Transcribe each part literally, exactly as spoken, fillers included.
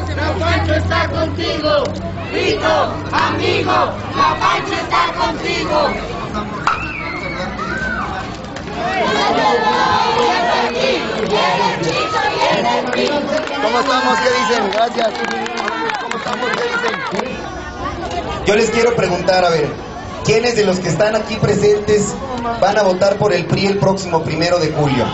La Pancho está contigo. Vito, amigo, la Pancho está contigo. ¿Cómo estamos? ¿Qué dicen? Gracias. ¿Cómo estamos? ¿Qué dicen? Yo les quiero preguntar, a ver, ¿quiénes de los que están aquí presentes van a votar por el P R I el próximo primero de julio?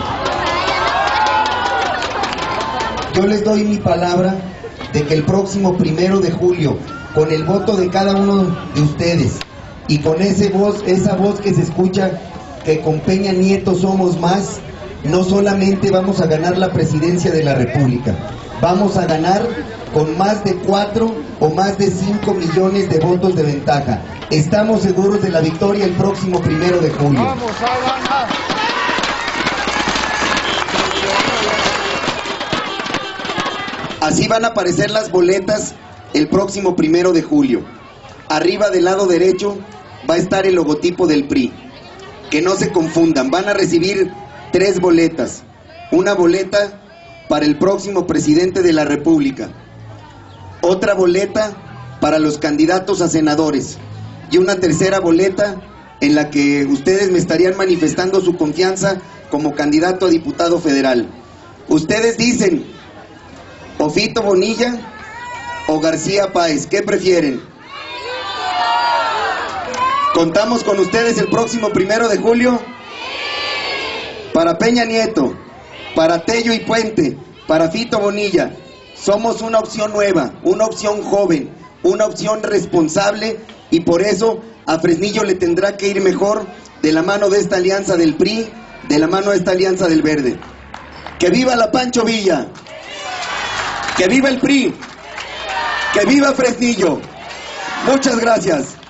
Yo les doy mi palabra de que el próximo primero de julio, con el voto de cada uno de ustedes y con ese voz, esa voz que se escucha, que con Peña Nieto somos más, no solamente vamos a ganar la presidencia de la República, vamos a ganar con más de cuatro o más de cinco millones de votos de ventaja. Estamos seguros de la victoria el próximo primero de julio. Vamos a ganar. Así van a aparecer las boletas el próximo primero de julio. Arriba del lado derecho va a estar el logotipo del P R I. Que no se confundan, van a recibir tres boletas. Una boleta para el próximo presidente de la República, otra boleta para los candidatos a senadores y una tercera boleta en la que ustedes me estarían manifestando su confianza como candidato a diputado federal. Ustedes dicen, o Fito Bonilla o García Páez, ¿qué prefieren? ¿Contamos con ustedes el próximo primero de julio? Para Peña Nieto, para Tello y Puente, para Fito Bonilla, somos una opción nueva, una opción joven, una opción responsable, y por eso a Fresnillo le tendrá que ir mejor de la mano de esta alianza del P R I, de la mano de esta alianza del Verde. ¡Que viva la Pancho Villa! ¡Que viva el P R I! ¡Que viva Fresnillo! Muchas gracias.